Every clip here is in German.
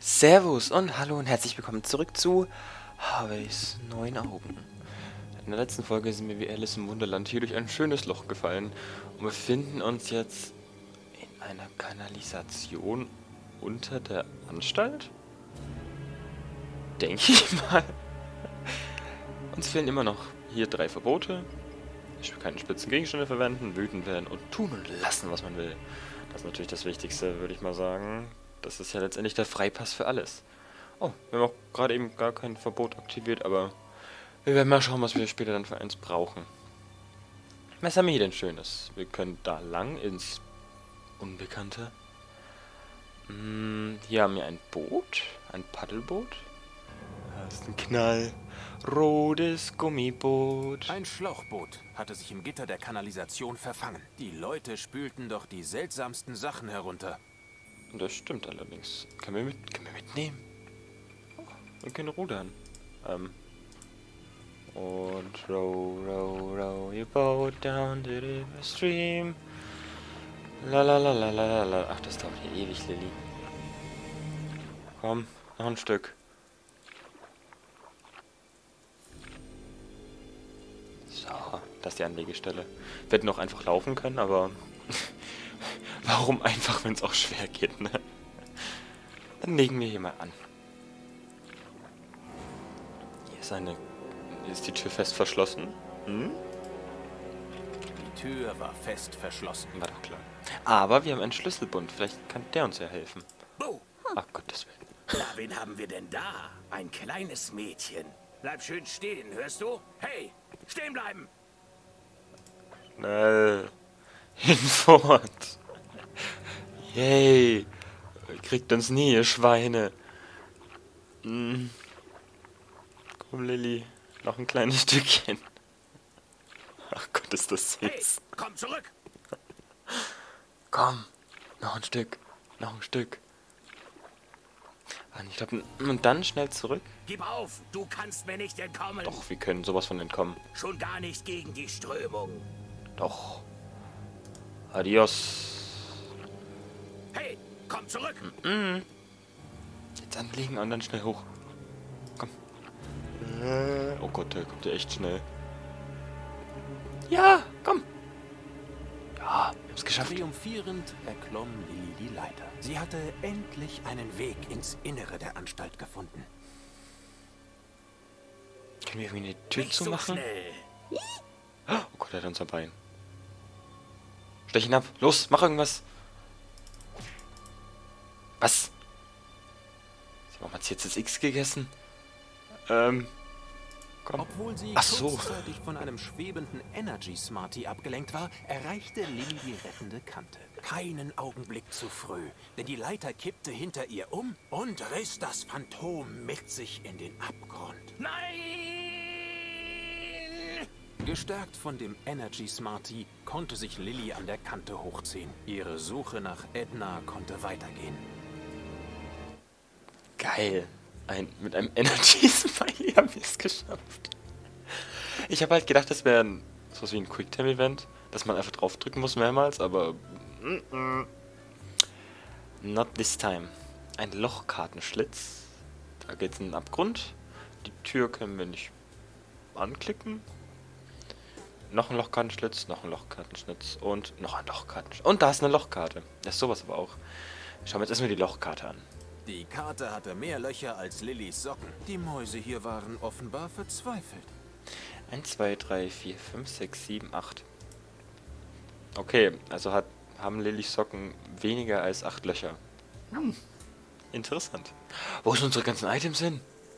Servus und hallo und herzlich willkommen zurück zu Harveys neuen Augen. In der letzten Folge sind wir wie Alice im Wunderland hier durch ein schönes Loch gefallen und befinden uns jetzt in einer Kanalisation unter der Anstalt? Denke ich mal. Uns fehlen immer noch hier 3 Verbote. Ich will keine spitzen Gegenstände verwenden, wütend werden und tun und lassen, was man will. Das ist natürlich das Wichtigste, würde ich mal sagen. Das ist ja letztendlich der Freipass für alles. Oh, wir haben auch gerade eben gar kein Verbot aktiviert, aber wir werden mal schauen, was wir später dann für eins brauchen. Was haben wir hier denn Schönes? Wir können da lang ins Unbekannte. Hier haben wir ein Boot, ein Paddelboot. Das ist ein knallrotes Gummiboot. Ein Schlauchboot hatte sich im Gitter der Kanalisation verfangen. Die Leute spülten doch die seltsamsten Sachen herunter. Das stimmt allerdings. Können wir mitnehmen? Oh, wir können rudern. Und row your boat down the river stream. La la la la la la. Ach, das dauert hier ewig, Lilly. Komm, noch ein Stück. So, das ist die Anlegestelle. Wir hätten auch einfach laufen können, aber warum einfach, wenn es auch schwer geht, ne? Dann legen wir hier mal an. Hier ist die Tür fest verschlossen. Hm? Die Tür war fest verschlossen. War doch klar. Aber wir haben einen Schlüsselbund. Vielleicht kann der uns ja helfen. Oh, Ach Gottes Willen. na, wen haben wir denn da? Ein kleines Mädchen. Bleib schön stehen, hörst du? Hey, stehen bleiben! Schnell. Hinfort. Yay. Kriegt uns nie, ihr Schweine. Komm, Lilly. Noch ein kleines Stückchen. Ach Gott, ist das Hey, süß. komm zurück! Komm. Noch ein Stück. Noch ein Stück. Ich glaube, und dann schnell zurück. Gib auf, du kannst mir nicht entkommen. Doch, wir können sowas von entkommen. Schon gar nicht gegen die Strömung. Doch. Adios. Hey, komm zurück! Jetzt anlegen und dann schnell hoch. Komm. Oh Gott, der kommt ja echt schnell. Ja, komm. Ja, wir haben es geschafft. Triumphierend erklomm Lilly die Leiter. Sie hatte endlich einen Weg ins Innere der Anstalt gefunden. Können wir irgendwie eine Tür Nicht so zumachen? schnell. Oh Gott, er hat unser Bein. Stech ihn ab. Los, mach irgendwas. Was? Warum hat sie jetzt das X gegessen? Komm. Obwohl sie Ach so. kurzzeitig von einem schwebenden Energy Smarty abgelenkt war, erreichte Lilly die rettende Kante. Keinen Augenblick zu früh, denn die Leiter kippte hinter ihr um und riss das Phantom mit sich in den Abgrund. Nein! Gestärkt von dem Energy Smarty konnte sich Lilly an der Kante hochziehen. Ihre Suche nach Edna konnte weitergehen. Geil. Mit einem Energy Smiley haben wir es geschafft. Ich habe halt gedacht, das wäre sowas wie ein Quicktime-Event, dass man einfach draufdrücken muss mehrmals, aber not this time. Ein Lochkartenschlitz. Da geht's in den Abgrund. Die Tür können wir nicht anklicken. Noch ein Lochkartenschlitz, noch ein Lochkartenschlitz und noch ein Lochkartenschlitz. Und da ist eine Lochkarte. Das ist sowas aber auch. Schauen wir jetzt erstmal die Lochkarte an. Die Karte hatte mehr Löcher als Lillys Socken. Die Mäuse hier waren offenbar verzweifelt. 1, 2, 3, 4, 5, 6, 7, 8. Okay, also haben Lillys Socken weniger als 8 Löcher. Interessant. Wo sind unsere ganzen Items hin?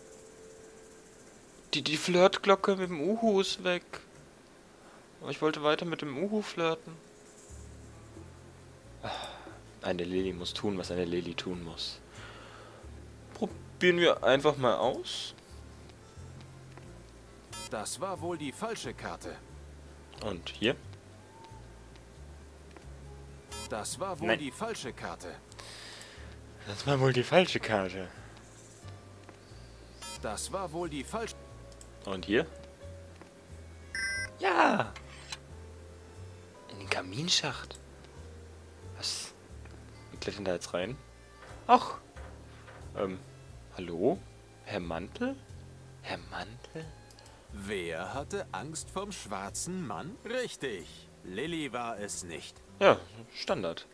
Die Flirtglocke mit dem Uhu ist weg. Aber ich wollte weiter mit dem Uhu flirten. Eine Lilly muss tun, was eine Lilly tun muss. Probieren wir einfach mal aus. Das war wohl die falsche Karte. Und hier? Das war wohl Nein. die falsche Karte. Das war wohl die falsche Karte. Das war wohl die falsche... Und hier? Ja! In den Kaminschacht. Was? Wir klettern da jetzt rein. Ach! Hallo? Herr Mantel? Herr Mantel? Wer hatte Angst vom schwarzen Mann? Richtig, Lilly war es nicht. Ja, Standard.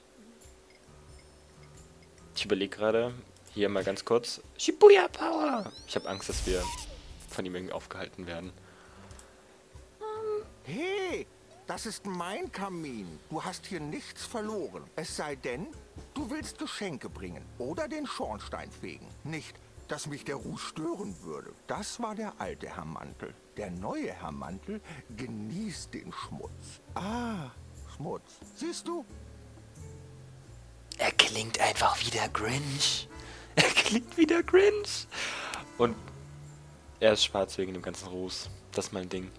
Ich überlege gerade, hier mal ganz kurz. Shibuya Power! Ich habe Angst, dass wir von ihm irgendwie aufgehalten werden. Hey, das ist mein Kamin. Du hast hier nichts verloren. Es sei denn, du willst Geschenke bringen oder den Schornstein fegen. Nicht, dass mich der Ruß stören würde. Das war der alte Herr Mantel. Der neue Herr Mantel genießt den Schmutz. Ah, Schmutz. Siehst du? Er klingt einfach wie der Grinch. Er klingt wie der Grinch. Und er ist schwarz wegen dem ganzen Ruß. Das ist mein Ding.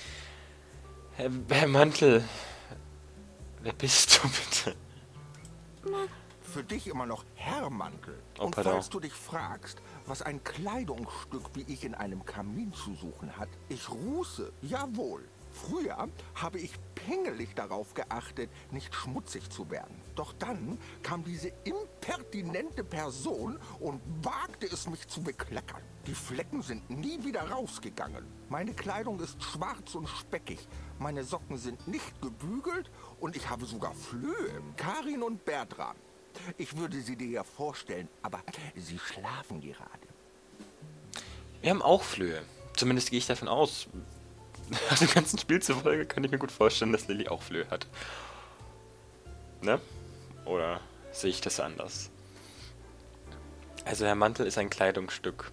Herr Mantel. Wer bist du bitte? Für dich immer noch Herr Mantel. Oh, Und pardon. falls du dich fragst, was ein Kleidungsstück wie ich in einem Kamin zu suchen hat, ich ruße, jawohl. Früher habe ich pingelig darauf geachtet, nicht schmutzig zu werden. Doch dann kam diese impertinente Person und wagte es, mich zu bekleckern. Die Flecken sind nie wieder rausgegangen. Meine Kleidung ist schwarz und speckig. Meine Socken sind nicht gebügelt und ich habe sogar Flöhe. Karin und Bertram. Ich würde sie dir ja vorstellen, aber sie schlafen gerade. Wir haben auch Flöhe. Zumindest gehe ich davon aus. Nach dem ganzen Spiel zufolge kann ich mir gut vorstellen, dass Lilly auch Flöhe hat. Ne? Oder sehe ich das anders? Also Herr Mantel ist ein Kleidungsstück.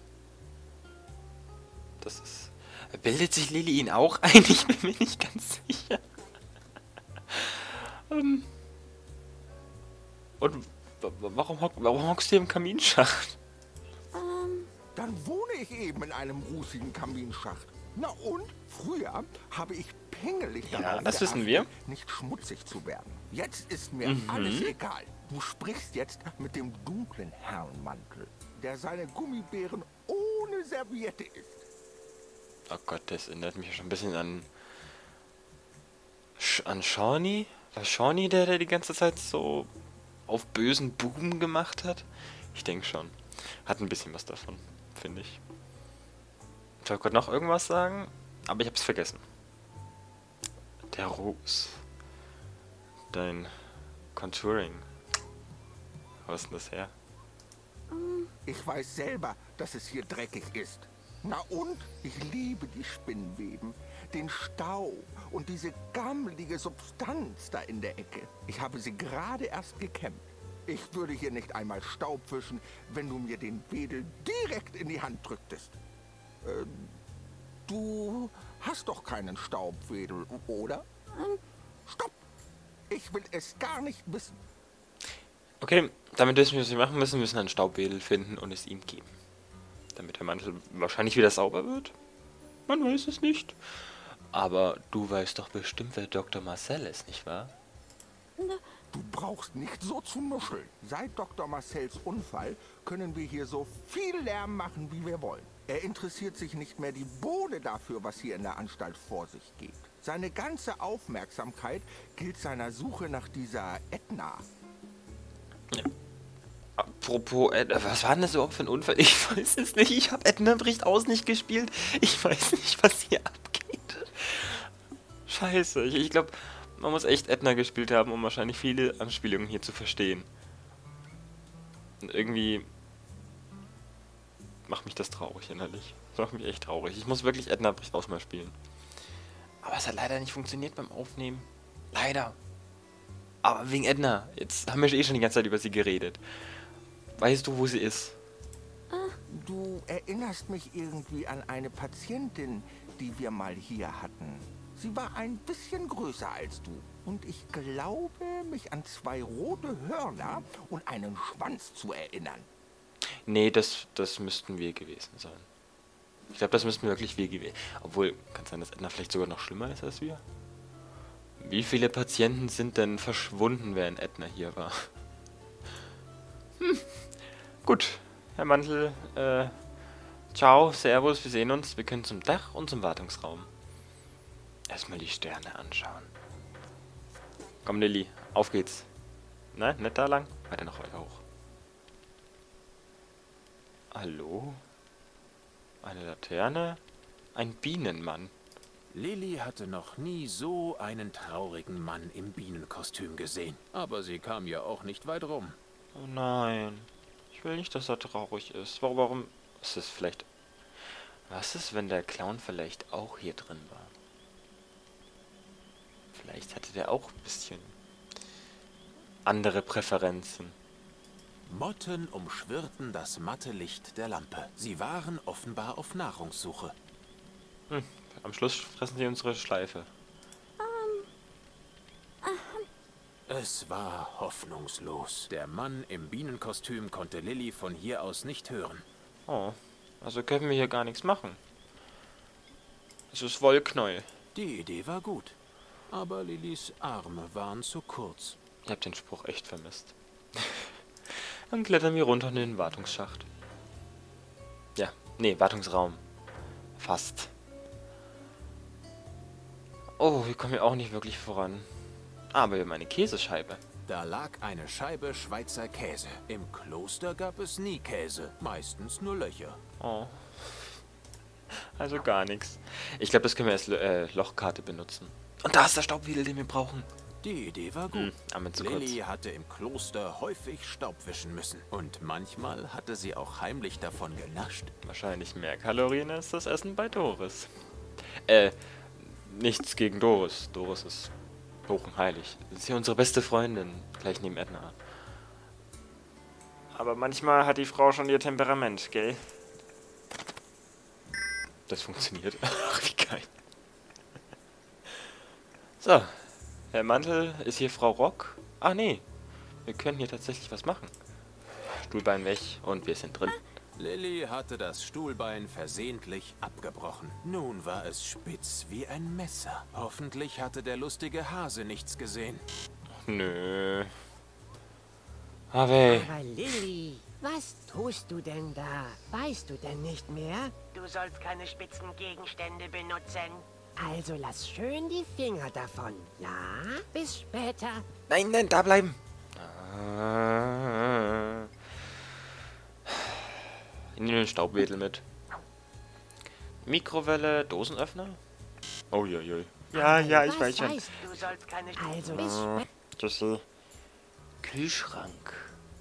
Das ist... Bildet sich Lilly ihn auch ein? Ich bin mir nicht ganz sicher. Und warum hockst du hier im Kaminschacht? Dann wohne ich eben in einem rußigen Kaminschacht. Na und? Früher habe ich pingelig darauf das wissen geachtet, wir. nicht schmutzig zu werden. Jetzt ist mir alles egal. Du sprichst jetzt mit dem dunklen Herrenmantel, der seine Gummibären ohne Serviette isst. Oh Gott, das erinnert mich schon ein bisschen an Shawnee. War Shawnee der die ganze Zeit so auf bösen Buben gemacht hat? Ich denke schon. Hat ein bisschen was davon, finde ich. Ich wollte gerade noch irgendwas sagen, aber ich habe es vergessen. Der Ruß. Dein Contouring. Wo ist denn das her? Ich weiß selber, dass es hier dreckig ist. Na und? Ich liebe die Spinnweben, den Staub und diese gammelige Substanz da in der Ecke. Ich habe sie gerade erst gekämmt. Ich würde hier nicht einmal Staub wischen, wenn du mir den Wedel direkt in die Hand drücktest. Du hast doch keinen Staubwedel, oder? Stopp! Ich will es gar nicht wissen. Okay, damit wissen wir, was wir machen müssen. Wir müssen einen Staubwedel finden und es ihm geben. Damit der Mantel wahrscheinlich wieder sauber wird. Man weiß es nicht. Aber du weißt doch bestimmt, wer Dr. Marcel ist, nicht wahr? Du brauchst nicht so zu nuscheln. Seit Dr. Marcells Unfall können wir hier so viel Lärm machen, wie wir wollen. Er interessiert sich nicht mehr die Bohne dafür, was hier in der Anstalt vor sich geht. Seine ganze Aufmerksamkeit gilt seiner Suche nach dieser Edna. Apropos, was war denn das überhaupt für ein Unfall? Ich weiß es nicht. Ich habe Edna bricht aus nicht gespielt. Ich weiß nicht, was hier abgeht. Scheiße. Ich glaube, man muss echt Edna gespielt haben, um wahrscheinlich viele Anspielungen hier zu verstehen. Und irgendwie macht mich das traurig innerlich. Das macht mich echt traurig. Ich muss wirklich Edna bricht aus mal spielen. Aber es hat leider nicht funktioniert beim Aufnehmen. Leider. Aber wegen Edna. Jetzt haben wir eh schon die ganze Zeit über sie geredet. Weißt du, wo sie ist? Du erinnerst mich irgendwie an eine Patientin, die wir mal hier hatten. Sie war ein bisschen größer als du. Und ich glaube, mich an 2 rote Hörner und einen Schwanz zu erinnern. Nee, das müssten wir gewesen sein. Ich glaube, das müssten wirklich wir gewesen. Obwohl, kann sein, dass Edna vielleicht sogar noch schlimmer ist als wir? Wie viele Patienten sind denn verschwunden, während Edna hier war? Gut, Herr Mantel, ciao, servus, wir sehen uns. Wir können zum Dach und zum Wartungsraum. Erstmal die Sterne anschauen. Komm, Lilly, auf geht's. Nein, nicht da lang, weiter noch weiter hoch. hallo? Eine Laterne? Ein Bienenmann. Lilly hatte noch nie so einen traurigen Mann im Bienenkostüm gesehen. Aber sie kam ja auch nicht weit rum. Oh nein. Ich will nicht, dass er traurig ist. Warum ist es vielleicht... Was ist, wenn der Clown vielleicht auch hier drin war? Vielleicht hatte der auch ein bisschen andere Präferenzen. Motten umschwirrten das matte Licht der Lampe. Sie waren offenbar auf Nahrungssuche. Am Schluss fressen sie unsere Schleife. Es war hoffnungslos. Der Mann im Bienenkostüm konnte Lilly von hier aus nicht hören. Oh, also können wir hier gar nichts machen. Es ist Wollknäuel. Die Idee war gut. Aber Lillys Arme waren zu kurz. Ich hab den Spruch echt vermisst. Dann klettern wir runter in den Wartungsschacht. Ja, nee, Wartungsraum. Fast. Oh, wir kommen ja auch nicht wirklich voran. Aber wir haben eine Käsescheibe. Da lag eine Scheibe Schweizer Käse. Im Kloster gab es nie Käse, meistens nur Löcher. Oh. Also gar nichts. Ich glaube, das können wir als Lochkarte benutzen. Und da ist der Staubwedel, den wir brauchen. Die Idee war gut. Aber zu kurz. Lilly hatte im Kloster häufig Staub wischen müssen. Und manchmal hatte sie auch heimlich davon genascht. Wahrscheinlich mehr Kalorien als das Essen bei Doris. Nichts gegen Doris. Doris ist hoch und heilig. Das ist ja unsere beste Freundin, gleich neben Edna. Aber manchmal hat die Frau schon ihr Temperament, gell? Das funktioniert. Ach, wie geil. So. Herr Mantel, ist hier Frau Rock? Ah, nee. Wir können hier tatsächlich was machen. Stuhlbein weg und wir sind drin. Lilly hatte das Stuhlbein versehentlich abgebrochen. Nun war es spitz wie ein Messer. Hoffentlich hatte der lustige Hase nichts gesehen. Nö. Aber Lilly, was tust du denn da? Weißt du denn nicht mehr? Du sollst keine spitzen Gegenstände benutzen. Also lass schön die Finger davon. Ja, bis später. Nein, nein, da bleiben. Ich nehme den Staubwedel mit. Mikrowelle, Dosenöffner? Oh, je, je. Ja, ich weiß schon. Du sollst keine Also bis später. Düssel. Kühlschrank.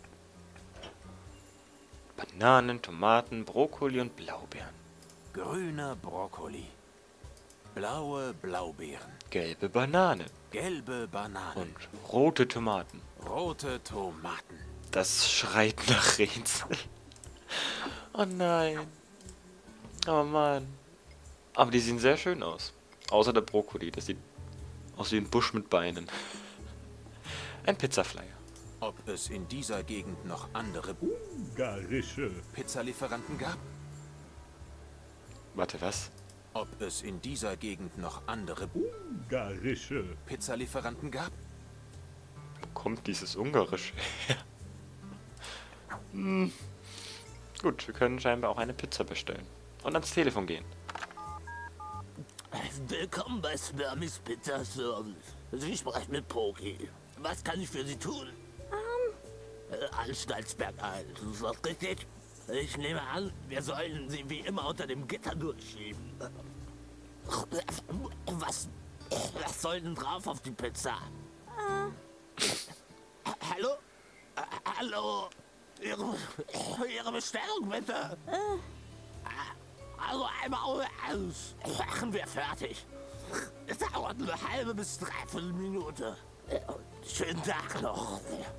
Bananen, Tomaten, Brokkoli und Blaubeeren. Grüner Brokkoli. Blaue Blaubeeren. Gelbe Banane. Gelbe Bananen. Und rote Tomaten. Rote Tomaten. Das schreit nach Rätsel. Oh nein. Oh Mann. Aber die sehen sehr schön aus. Außer der Brokkoli. Das sieht aus wie ein Busch mit Beinen. Ein Pizzaflyer. Ob es in dieser Gegend noch andere Pizzalieferanten gab? Warte, was? Ob es in dieser Gegend noch andere Pizzalieferanten gab? Wo kommt dieses Ungarische her? Gut, wir können scheinbar auch eine Pizza bestellen. Und ans Telefon gehen. Willkommen bei Spermis Pizza Service. Sie sprechen mit Poki. Was kann ich für Sie tun? Anstaltsberg 1, ist das richtig? Ich nehme an, wir sollen Sie wie immer unter dem Gitter durchschieben. Was soll denn drauf auf die Pizza? Hallo? Hallo? Ihre Bestellung bitte. Also einmal aus. Machen wir fertig. Es dauert eine halbe bis dreiviertel Minute. Schönen Tag noch.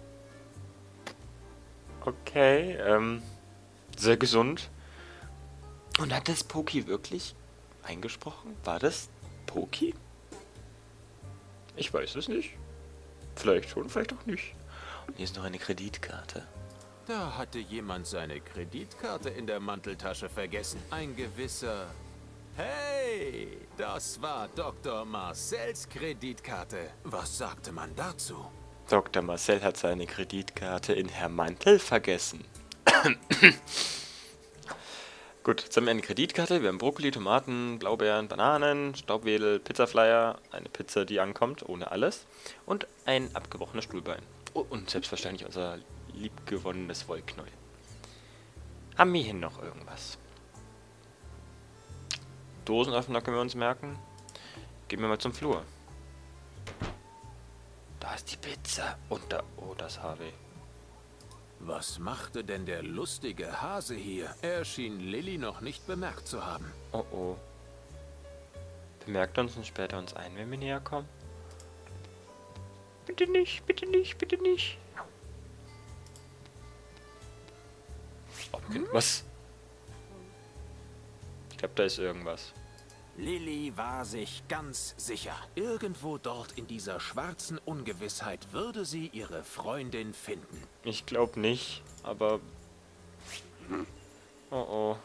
Okay, sehr gesund. Und hat das Poki wirklich eingesprochen? War das Poki? Ich weiß es nicht. Vielleicht schon, vielleicht auch nicht. Und hier ist noch eine Kreditkarte. Da hatte jemand seine Kreditkarte in der Manteltasche vergessen. Ein gewisser... Hey, das war Dr. Marcells Kreditkarte. Was sagte man dazu? Dr. Marcel hat seine Kreditkarte in Herr Mantel vergessen. Gut, jetzt haben wir eine Kreditkarte. Wir haben Brokkoli, Tomaten, Blaubeeren, Bananen, Staubwedel, Pizzaflyer, eine Pizza, die ankommt, ohne alles. Und ein abgebrochenes Stuhlbein. Oh, und selbstverständlich unser liebgewonnenes Wollknäuel. Haben wir hier noch irgendwas? Dosenöffner können wir uns merken. Gehen wir mal zum Flur. Da ist die Pizza. Und da... Oh, das HW. Was machte denn der lustige Hase hier? Er schien Lilly noch nicht bemerkt zu haben. Oh oh. Bemerkt uns und sperrt er uns ein, wenn wir näher kommen? Bitte nicht, bitte nicht, bitte nicht. Oh, was? Ich glaube, da ist irgendwas. Lilly war sich ganz sicher. Irgendwo dort in dieser schwarzen Ungewissheit würde sie ihre Freundin finden. Ich glaube nicht, aber... Oh oh.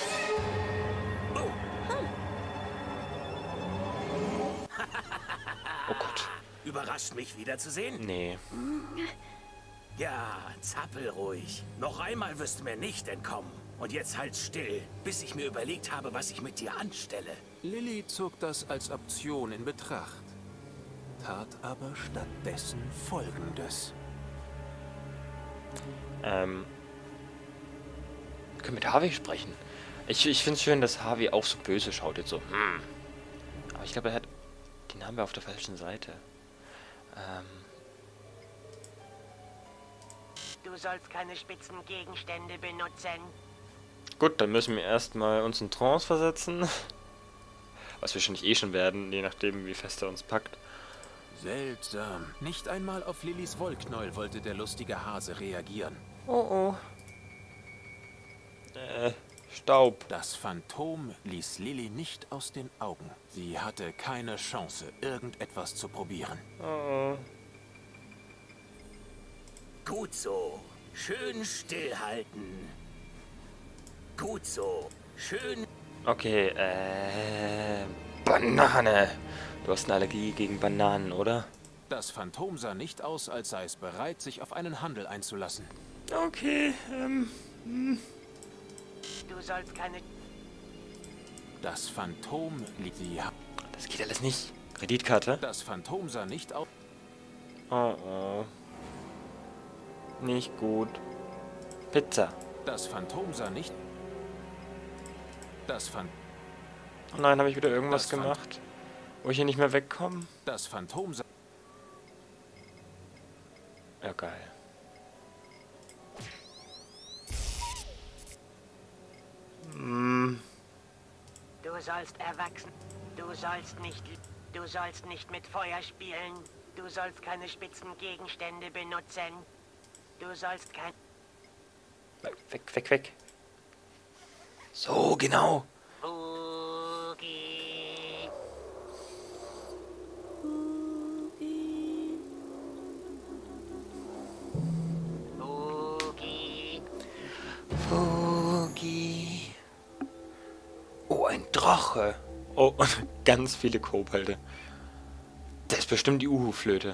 Oh Gott. Überrascht mich wiederzusehen? Nee. Ja, zappel ruhig. Noch einmal wirst du mir nicht entkommen. Und jetzt halt still, bis ich mir überlegt habe, was ich mit dir anstelle. Lilly zog das als Option in Betracht, tat aber stattdessen Folgendes. Können wir mit Harvey sprechen? Ich finde es schön, dass Harvey auch so böse schaut jetzt so. Aber ich glaube, den haben wir auf der falschen Seite. Du sollst keine spitzen Gegenstände benutzen. Gut, dann müssen wir erstmal uns in Trance versetzen. Was wir wahrscheinlich eh schon werden, je nachdem, wie fest er uns packt. Seltsam. Nicht einmal auf Lillys Wollknäuel wollte der lustige Hase reagieren. Oh oh. Staub. Das Phantom ließ Lilly nicht aus den Augen. Sie hatte keine Chance, irgendetwas zu probieren. Oh oh. Gut so. Schön stillhalten. Gut so. Schön... Okay, Banane. Du hast eine Allergie gegen Bananen, oder? Das Phantom sah nicht aus, als sei es bereit, sich auf einen Handel einzulassen. Okay, Du sollst keine... Das Phantom ließ sie. Das geht alles nicht. Kreditkarte? Das Phantom sah nicht aus. Oh oh. Nicht gut. Pizza. Das Phantom sah nicht. Das Phantom. Oh nein, habe ich wieder irgendwas Das gemacht? Wo ich hier nicht mehr wegkomme? Das Phantom sah. Ja, geil. Du sollst erwachsen. Du sollst nicht mit Feuer spielen. Du sollst keine spitzen Gegenstände benutzen. Du sollst kein... Weg, weg, weg. So, genau. Boogie. Boogie. Boogie. Oh, ein Drache. Oh, und ganz viele Kobolde. Das ist bestimmt die Uhu-Flöte.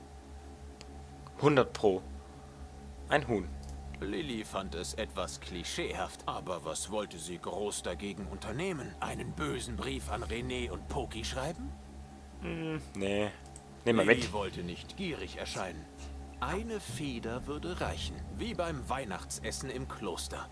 100 Pro. Ein Huhn. Lilly fand es etwas klischeehaft, aber was wollte sie groß dagegen unternehmen? Einen bösen Brief an René und Poki schreiben? Nee. Nehmen wir mit. Lilly wollte nicht gierig erscheinen. Eine Feder würde reichen, wie beim Weihnachtsessen im Kloster.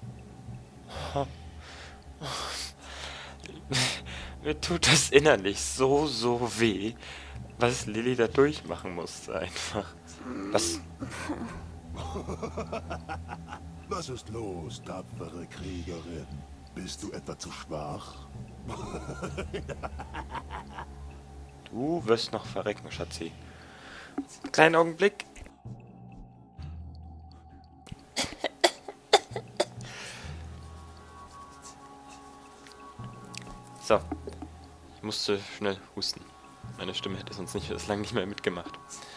Mir tut das innerlich so weh, was Lilly da durchmachen musste einfach. Was? Was ist los, tapfere Kriegerin? Bist du etwa zu schwach? Du wirst noch verrecken, Schatzi. Kleinen Augenblick. So. Ich musste schnell husten. Meine Stimme hätte sonst nicht das lange nicht mehr mitgemacht.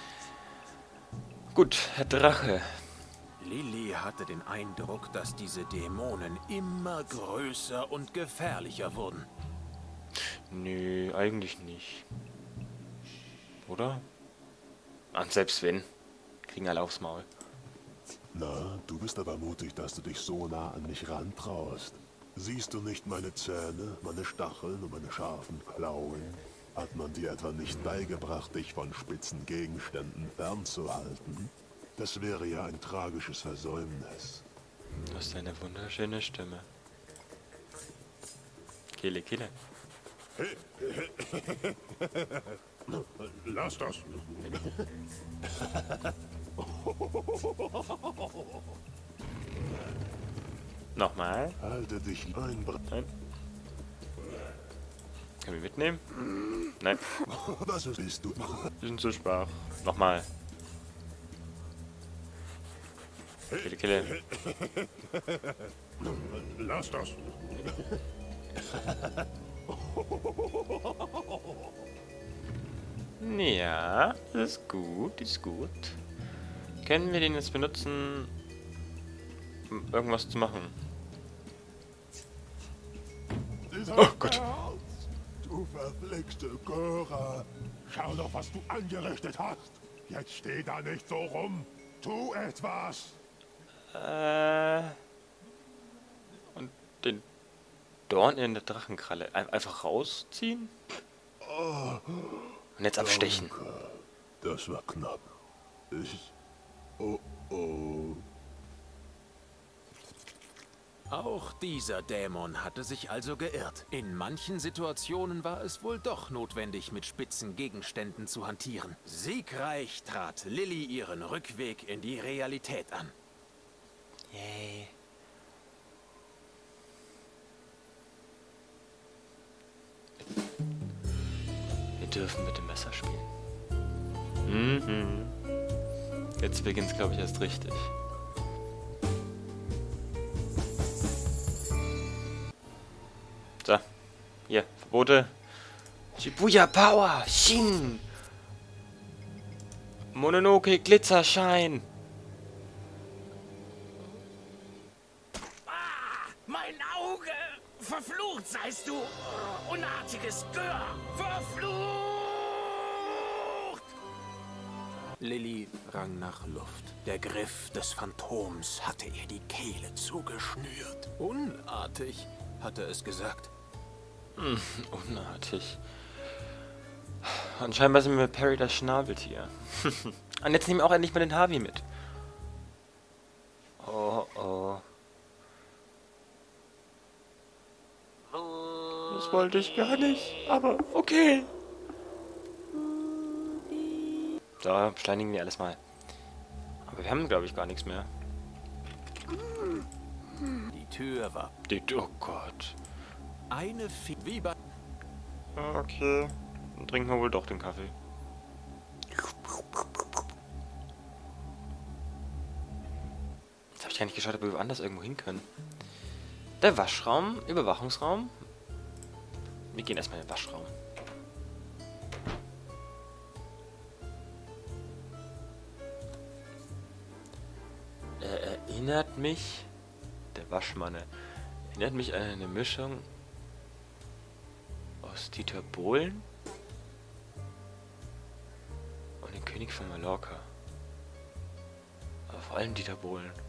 Gut, Herr Drache. Lilly hatte den Eindruck, dass diese Dämonen immer größer und gefährlicher wurden. Nö, eigentlich nicht. Oder? Und selbst wenn, kriegen alle aufs Maul. Na, du bist aber mutig, dass du dich so nah an mich rantraust. Siehst du nicht meine Zähne, meine Stacheln und meine scharfen Klauen? Hat man dir etwa nicht beigebracht, dich von spitzen Gegenständen fernzuhalten? Das wäre ja ein tragisches Versäumnis. Du hast Seine wunderschöne Stimme. Kehle, Kehle. Lass das. Nochmal. Halte dich ein. Nein. Können wir mitnehmen? Nein. Was bist du? Wir sind zu schwach. Nochmal. Kille, Kille. Lass das. Ja, ist gut, ist gut. Können wir den jetzt benutzen, um irgendwas zu machen? Oh Gott. Du verflixte Göre. Schau doch, was du angerichtet hast. Jetzt steh da nicht so rum. Tu etwas. Und den Dorn in der Drachenkralle einfach rausziehen? Und jetzt abstechen. Das war knapp. Oh oh. Auch dieser Dämon hatte sich also geirrt. In manchen Situationen war es wohl doch notwendig, mit spitzen Gegenständen zu hantieren. Siegreich trat Lilly ihren Rückweg in die Realität an. Yay. Wir dürfen mit dem Messer spielen. Mhm. Jetzt beginnt es, glaube ich, erst richtig. So. Hier, Verbote. Shibuya Power! Shin! Mononoke Glitzerschein! Mein Auge! Verflucht seist du, unartiges Gör! Verflucht! Lilly rang nach Luft. Der Griff des Phantoms hatte ihr die Kehle zugeschnürt. Unartig, hatte es gesagt. Unartig. Und scheinbar sind wir mit Perry das Schnabeltier. Und jetzt nehmen wir auch endlich mal den Harvey mit. Oh, oh. Das wollte ich gar nicht, aber okay. So, beschleunigen wir alles mal. Aber wir haben, glaube ich, gar nichts mehr. Die Tür war Oh Gott. eine wie bei... Okay. Dann trinken wir wohl doch den Kaffee. Jetzt habe ich gar nicht geschaut, ob wir woanders irgendwo hin können. Der Waschraum, Überwachungsraum. Wir gehen erstmal in den Waschraum. Er erinnert mich, der Waschmann erinnert mich an eine Mischung aus Dieter Bohlen und den König von Mallorca. Aber vor allem Dieter Bohlen.